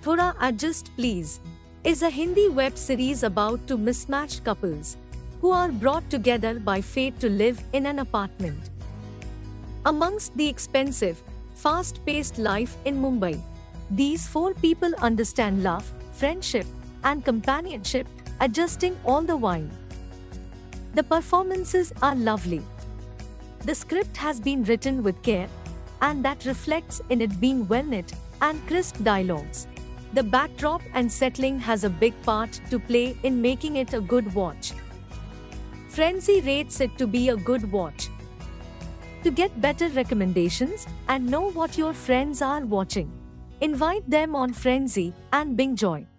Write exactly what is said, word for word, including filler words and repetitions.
Thoda Adjust Please is a Hindi web series about two mismatched couples who are brought together by fate to live in an apartment. Amongst the expensive, fast-paced life in Mumbai, these four people understand love, friendship, and companionship, adjusting all the while. The performances are lovely. The script has been written with care, and that reflects in it being well-knit and crisp dialogues. The backdrop and settling has a big part to play in making it a good watch. Frenzy rates it to be a good watch. To get better recommendations and know what your friends are watching, invite them on Frenzy and Bingjoy.